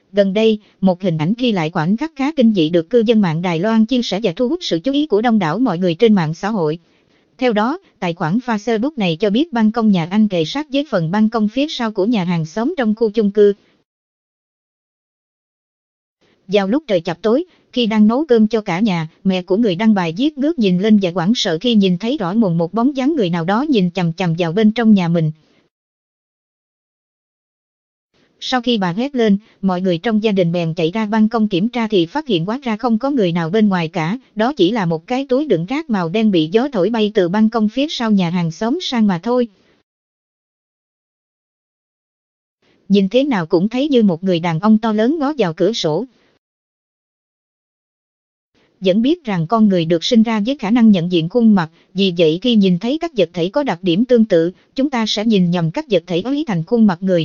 Gần đây, một hình ảnh ghi lại khoảnh khắc khá kinh dị được cư dân mạng Đài Loan chia sẻ và thu hút sự chú ý của đông đảo mọi người trên mạng xã hội. Theo đó, tài khoản Facebook này cho biết ban công nhà anh kề sát với phần ban công phía sau của nhà hàng xóm trong khu chung cư. Vào lúc trời chập tối, khi đang nấu cơm cho cả nhà, mẹ của người đăng bài viết ngước nhìn lên và hoảng sợ khi nhìn thấy rõ mồn một bóng dáng người nào đó nhìn chằm chằm vào bên trong nhà mình. Sau khi bà hét lên, mọi người trong gia đình bèn chạy ra ban công kiểm tra thì phát hiện hóa ra không có người nào bên ngoài cả, đó chỉ là một cái túi đựng rác màu đen bị gió thổi bay từ ban công phía sau nhà hàng xóm sang mà thôi. Nhìn thế nào cũng thấy như một người đàn ông to lớn ngó vào cửa sổ. Vẫn biết rằng con người được sinh ra với khả năng nhận diện khuôn mặt, vì vậy khi nhìn thấy các vật thể có đặc điểm tương tự, chúng ta sẽ nhìn nhầm các vật thể ấy thành khuôn mặt người.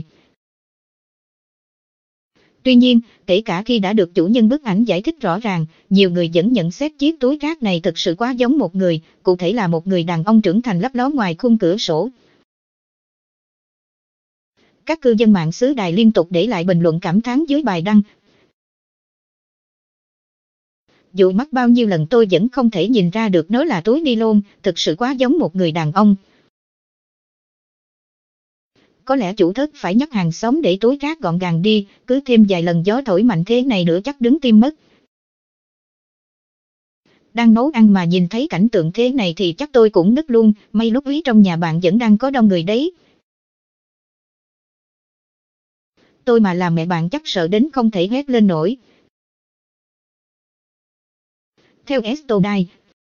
Tuy nhiên, kể cả khi đã được chủ nhân bức ảnh giải thích rõ ràng, nhiều người vẫn nhận xét chiếc túi rác này thực sự quá giống một người, cụ thể là một người đàn ông trưởng thành lấp ló ngoài khung cửa sổ. Các cư dân mạng xứ Đài liên tục để lại bình luận cảm thán dưới bài đăng. Dù mắt bao nhiêu lần tôi vẫn không thể nhìn ra được nó là túi ni lông, thực sự quá giống một người đàn ông. Có lẽ chủ thất phải nhắc hàng xóm để túi rác gọn gàng đi, cứ thêm vài lần gió thổi mạnh thế này nữa chắc đứng tim mất. Đang nấu ăn mà nhìn thấy cảnh tượng thế này thì chắc tôi cũng nức luôn, may lúc ấy trong nhà bạn vẫn đang có đông người đấy. Tôi mà là mẹ bạn chắc sợ đến không thể hét lên nổi. Theo Estodai,